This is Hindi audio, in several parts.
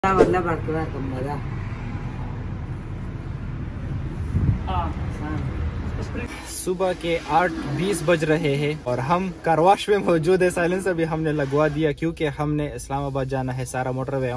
सुबह के 8:20 बज रहे हैं और हम कारवाश में मौजूद है। साइलेंसर भी हमने लगवा दिया क्योंकि हमने इस्लामाबाद जाना है। सारा मोटरवे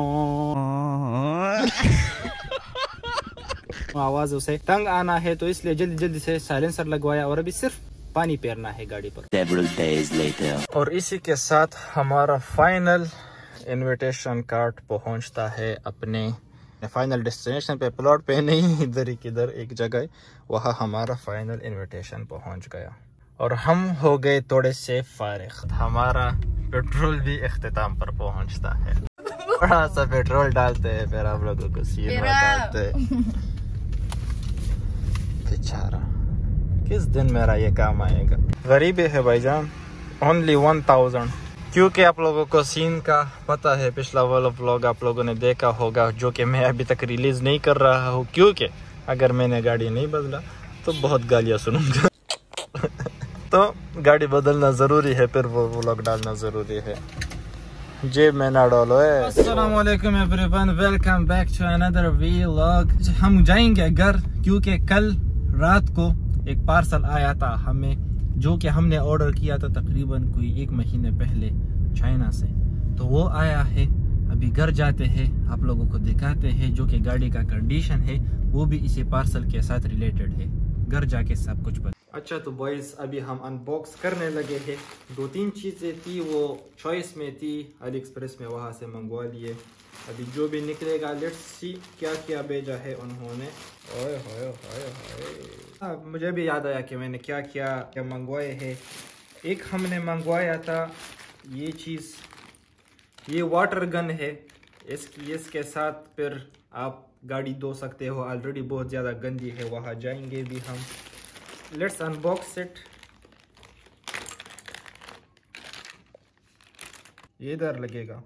आवाज उसे तंग आना है तो इसलिए जल्दी जल्दी से साइलेंसर लगवाया और अभी सिर्फ पानी पेरना है गाड़ी पर। और इसी के साथ हमारा फाइनल इनविटेशन कार्ड पहुंचता है अपने फाइनल डेस्टिनेशन पे। प्लॉट पे नहीं, इधर ही किधर एक जगह, वहाँ हमारा फाइनल इनविटेशन पहुंच गया और हम हो गए थोड़े से फारिग। हमारा पेट्रोल भी इख्तिताम पर पहुंचता है। थोड़ा सा पेट्रोल डालते हैं फिर आप लोगों को सीन बताते हैं। बेचारा किस दिन मेरा ये काम आएगा। गरीबी है भाईजान। ओनली 1000 क्योंकि आप लोगों को सीन का पता है। पिछला वाला व्लॉग आप लोगों ने देखा होगा जो कि मैं अभी तक रिलीज नहीं कर रहा हूँ क्योंकि अगर मैंने गाड़ी नहीं बदला तो बहुत गालियाँ सुनूंगा। तो गाड़ी बदलना ज़रूरी है, फिर वो व्लॉग डालना ज़रूरी है। जेब में ना डालो। अस्सलाम वालेकुम everyone, welcome back to another vlog. हम जाएंगे घर क्योंकि कल रात को एक पार्सल आया था हमें जो कि हमने ऑर्डर किया था तकरीबन कोई 1 महीने पहले चाइना से। तो वो आया है। अभी घर जाते हैं, आप लोगों को दिखाते हैं जो कि गाड़ी का कंडीशन है वो भी इसी पार्सल के साथ रिलेटेड है। घर जाके सब कुछ पता। अच्छा तो बॉयज अभी हम अनबॉक्स करने लगे हैं। 2-3 चीज़ें थी वो चॉइस में थी, अली एक्सप्रेस में वहाँ से मंगवा लिए। अभी जो भी निकलेगा लेट्स सी क्या क्या भेजा है उन्होंने। ओए होए होए होए। मुझे भी याद आया कि मैंने क्या क्या मंगवाए हैं। एक हमने मंगवाया था ये चीज़, ये वाटर गन है। इसके साथ फिर आप गाड़ी धो सकते हो। ऑलरेडी बहुत ज़्यादा गंदी है, वहाँ जाएंगे भी हम। Let's unbox it. ये इधर लगेगा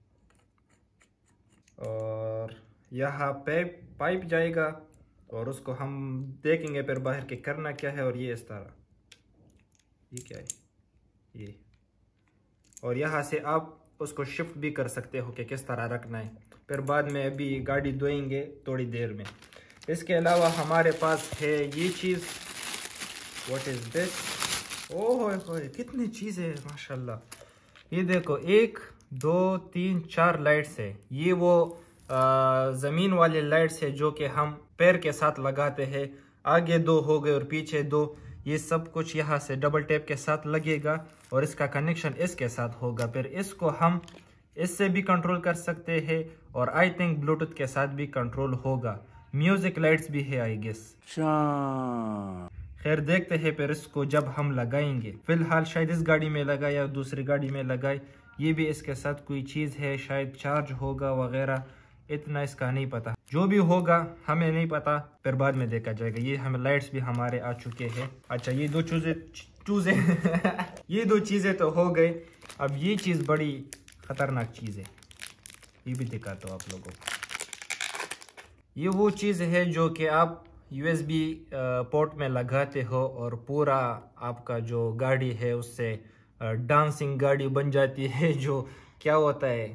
और यहाँ पाइप जाएगा और उसको हम देखेंगे फिर बाहर के करना क्या है। और ये इस तरह, ये क्या है ये, और यहाँ से आप उसको शिफ्ट भी कर सकते हो कि किस तरह रखना है। फिर बाद में अभी गाड़ी धोएंगे थोड़ी देर में। इसके अलावा हमारे पास है ये चीज़। What is this? ओह कितनी चीज़ें हैं माशाल्लाह। ये देखो 1 2 3 4 लाइट्स है। ये वो ज़मीन वाले लाइट्स है जो कि हम पैर के साथ लगाते हैं। आगे 2 हो गए और पीछे 2। ये सब कुछ यहाँ से डबल टेप के साथ लगेगा और इसका कनेक्शन इसके साथ होगा। फिर इसको हम इससे भी कंट्रोल कर सकते हैं और आई थिंक ब्लूटूथ के साथ भी कंट्रोल होगा। म्यूजिक लाइट्स भी है आई गेस। खैर देखते हैं फिर इसको जब हम लगाएंगे। फिलहाल शायद इस गाड़ी में लगाए या दूसरी गाड़ी में लगाए। ये भी इसके साथ कोई चीज़ है, शायद चार्ज होगा वगैरह, इतना इसका नहीं पता। जो भी होगा हमें नहीं पता, फिर बाद में देखा जाएगा। ये हमें लाइट्स भी हमारे आ चुके हैं। अच्छा ये 2 चूज़े ये 2 चीज़ें तो हो गए। अब ये चीज़ बड़ी खतरनाक चीज़ है, ये भी दिखाता हूँ आप लोगों को। ये वो चीज़ है जो कि आप USB पोर्ट में लगाते हो और पूरा आपका जो गाड़ी है उससे डांसिंग गाड़ी बन जाती है। जो क्या होता है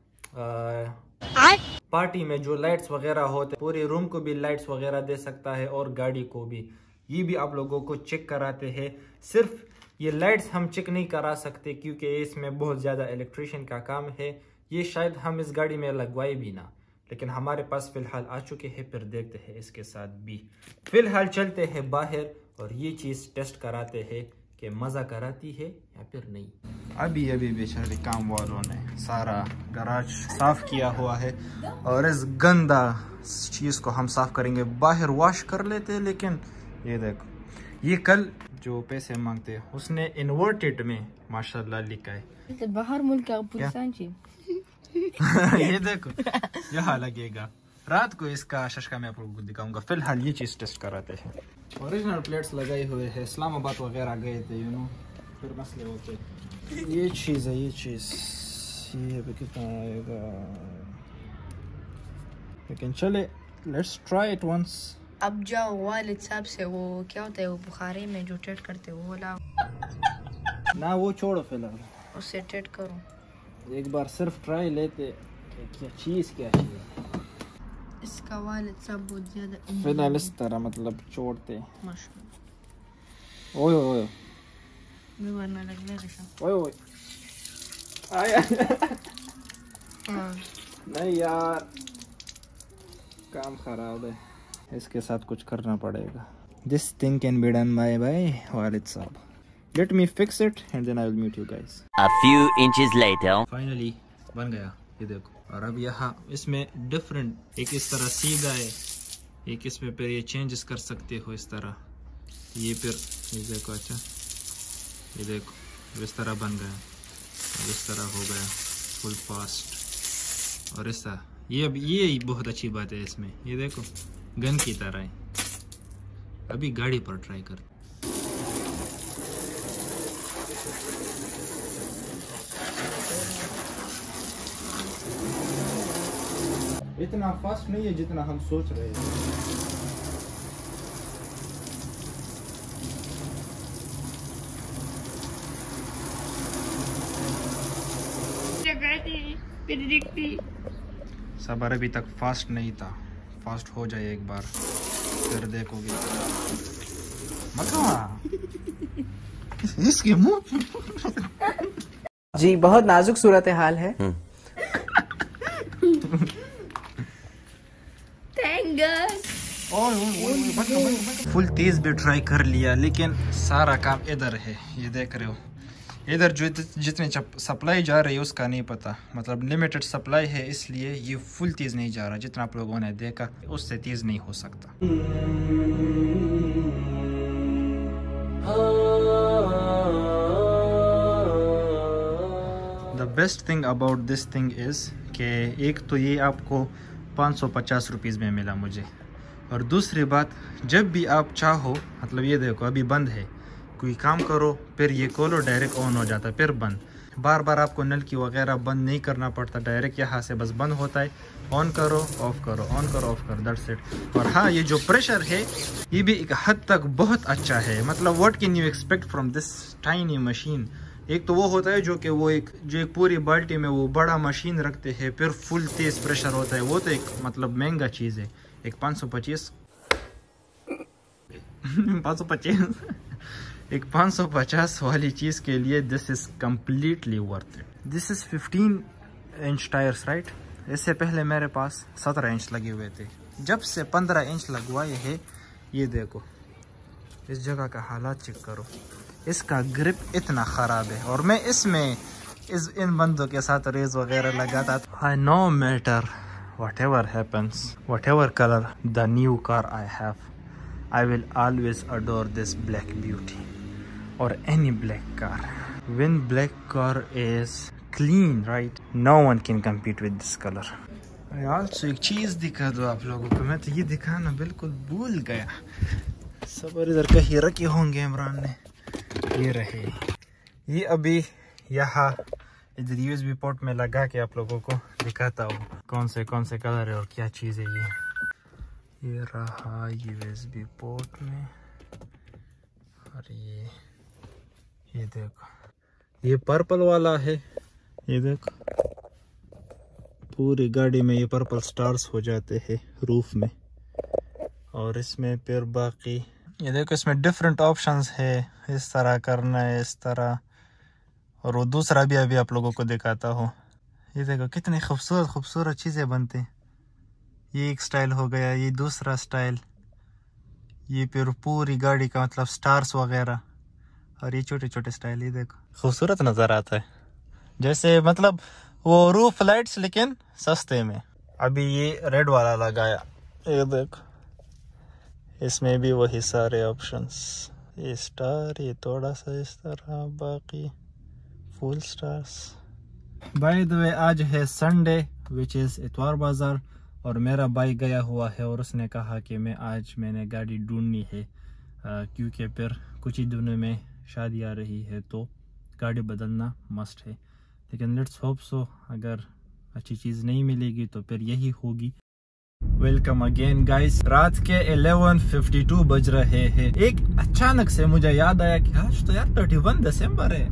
पार्टी में जो लाइट्स वगैरह होते हैं, पूरे रूम को भी लाइट्स वगैरह दे सकता है और गाड़ी को भी। ये भी आप लोगों को चेक कराते हैं। सिर्फ ये लाइट्स हम चेक नहीं करा सकते क्योंकि इसमें बहुत ज़्यादा इलेक्ट्रिशियन का काम है। ये शायद हम इस गाड़ी में लगवाए भी ना, लेकिन हमारे पास फ़िलहाल आ चुके हैं। फिर देखते हैं इसके साथ भी। फ़िलहाल चलते हैं बाहर और ये चीज़ टेस्ट कराते हैं कि मज़ा कराती है या फिर नहीं। अभी बेचारे काम वालों ने सारा गराज साफ़ किया हुआ है और इस गंदा चीज़ को हम साफ़ करेंगे। बाहर वॉश कर लेते हैं, लेकिन ये देखो ये कल जो पैसे मांगते हैं उसने इन्वर्टेड में माशाल्लाह लिखा है। बाहर मुल्क का ये देखो यहाँ लगेगा। रात को इसका शशका मैं आप लोगों को दिखाऊंगा। फिलहाल ये चीज़ टेस्ट कराते हैं। ओरिजिनल प्लेट्स लगाए हुए हैं। इस्लामाबाद वगैरह गए थे फिर मसले होते। ये चीज़ है, ये चीज़ ये भी कितना आएगा, लेकिन चले लेट्स ट्राई इट वंस। अब जाओ वालिद साहब से वो क्या होता है वो बुखारी में जो टेट करते वो लाओ ना, वो छोड़ो फिलहाल, उससे टेट करो। एक बार सिर्फ ट्राई लेते क्या चीज़ इसका वालिद साहब बहुत ज्यादा फिलहाल इस तरह मतलब छोड़ते। माशाल्लाह ओए ओए मैं वरना लगने लगा। ओए ओए आया हाँ नहीं यार, काम खराब है, इसके साथ कुछ करना पड़ेगा। This thing can be done by वालिद साहब। Let me fix it and then I will meet you guys. A few inches later. Finally बन गया, ये देखो। और अब यहाँ इसमें डिफरेंट, एक इस तरह सीधा है, एक इसमें फिर ये चेंजेस कर सकते हो इस तरह, ये फिर ये देखो। अच्छा ये देखो इस तरह बन गया, और इस तरह हो गया फुल फास्ट। और इस तरह ये अब ये बहुत अच्छी बात है इसमें, ये देखो गन की तरह है। अभी गाड़ी पर ट्राई कर। इतना फास्ट नहीं है जितना हम सोच रहे हैं। सबर अभी तक फास्ट नहीं था, फास्ट हो जाए एक बार फिर देखोगे। इसके मुंह जी बहुत नाजुक सूरत हाल है। फुल तेज भी ट्राई कर लिया, लेकिन सारा काम इधर है, ये देख रहे हो। इधर जो जितनी सप्लाई जा रही है उसका नहीं पता, मतलब लिमिटेड सप्लाई है, इसलिए ये फुल तेज नहीं जा रहा। जितना आप लोगों ने देखा उससे तेज नहीं हो सकता। The best thing about this thing is कि एक तो ये आपको 550 रुपीज़ में मिला मुझे, और दूसरी बात जब भी आप चाहो, मतलब ये देखो अभी बंद है, कोई काम करो फिर ये खोलो डायरेक्ट ऑन हो जाता है, फिर बंद। बार बार आपको नल की वगैरह बंद नहीं करना पड़ता, डायरेक्ट यहाँ से बस बंद होता है, ऑन करो ऑफ करो, ऑन करो ऑफ करो, दैट्स इट। और हाँ, ये जो प्रेशर है ये भी एक हद तक बहुत अच्छा है, मतलब what can you expect from this tiny machine. एक तो वो होता है जो कि वो एक पूरी बाल्टी में वो बड़ा मशीन रखते हैं, फिर फुल तेज प्रेशर होता है, वो तो एक मतलब महंगा चीज़ है। एक 525 एक 550 वाली चीज़ के लिए this is completely worth it. This is 15 inch tyres right. इससे पहले मेरे पास 17 इंच लगे हुए थे, जब से 15 इंच लगवाए हैं, ये देखो इस जगह का हालात चेक करो, इसका ग्रिप इतना ख़राब है। और मैं इसमें इन बंदों के साथ रेस वगैरह लगाता था। No matter whatever happens, whatever color the new car I have, I will always adore this black beauty or any black car. When black car is clean, right, no one can compete with this color. Also एक चीज़ दिखा दो आप लोगों को, मैं तो ये दिखाना बिल्कुल भूल गया। सब इधर कहीं रखे होंगे इमरान ने, ये रहे। ये अभी यहाँ इधर USB पोर्ट में लगा के आप लोगों को दिखाता हूँ कौन से कलर है और क्या चीज़ है। ये रहा USB पोर्ट में, और ये देखो ये पर्पल वाला है, ये देखो पूरी गाड़ी में ये पर्पल स्टार्स हो जाते हैं रूफ में। और इसमें फिर बाकी ये देखो इसमें डिफरेंट ऑप्शंस है, इस तरह करना है, इस तरह, और वो दूसरा भी अभी आप लोगों को दिखाता हूँ। ये देखो कितनी खूबसूरत चीज़ें बनती हैं। ये एक स्टाइल हो गया, ये दूसरा स्टाइल, ये फिर पूरी गाड़ी का मतलब स्टार्स वगैरह, और ये छोटे छोटे स्टाइल। ये देखो खूबसूरत नज़र आता है, जैसे मतलब वो रूफ लाइट्स लेकिन सस्ते में। अभी ये रेड वाला लगाया, ये देखो इसमें भी वही सारे ऑप्शंस, ये स्टार, ये थोड़ा सा इस तरह, बाकी full stars. By the way आज है संडे विच इज़ इतवार बाज़ार, और मेरा भाई गया हुआ है और उसने कहा कि मैंने गाड़ी ढूंढनी है, क्योंकि फिर कुछ ही दिनों में शादी आ रही है, तो गाड़ी बदलना मस्ट है। लेकिन लेट्स होप सो, अगर अच्छी चीज़ नहीं मिलेगी तो फिर यही होगी। Welcome again guys. रात के 11:52 बज रहे हैं। एक अचानक से मुझे याद आया कि आज तो यार 31 दिसंबर है,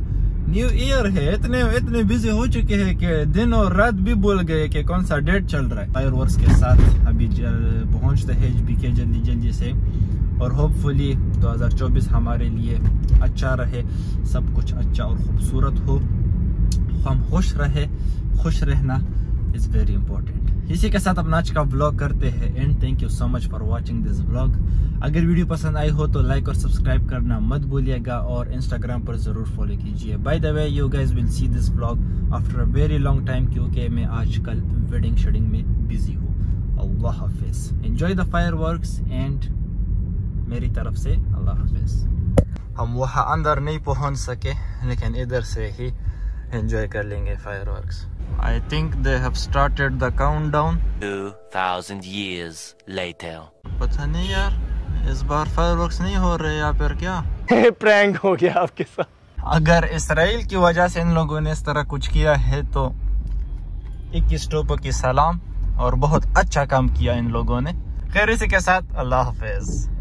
न्यू ईयर है, इतने बिजी हो चुके हैं कि दिन और रात भी भूल गए कि कौन सा डेट चल रहा है। फायरवर्क्स के साथ अभी पहुंचते हैं HBK जल्दी से, और होपफुली 2024 हमारे लिए अच्छा रहे, सब कुछ अच्छा और खूबसूरत हो, हम खुश रहना इज वेरी इंपॉर्टेंट। इसी के साथ अपना आज का व्लॉग करते हैं and thank you so much for watching this vlog. अगर वीडियो पसंद आई हो तो लाइक और सब्सक्राइब करना मत भूलिएगा, और इंस्टाग्राम पर जरूर फॉलो कीजिए। By the way you guys will see this vlog after a very long time, क्योंकि मैं आजकल वेडिंग शेडिंग में बिजी हूँ। अल्लाह हाफिज, एंजॉय द फायरवर्क्स एंड मेरी तरफ से अल्लाह हाफिज। हम वहाँ अंदर नहीं पहुँच सके, लेकिन इधर से ही एंजॉय कर लेंगे fireworks. I think they have started the countdown. 2000 years later. पता नहीं यार, इस बार फायरवर्क्स नहीं हो रहे या फिर क्या? प्रैंक हो गया आपके साथ। अगर इसराइल की वजह से इन लोगों ने इस तरह कुछ किया है तो 21 टोपों की सलाम, और बहुत अच्छा काम किया इन लोगों ने। खैर इसी के साथ अल्लाह हाफिज।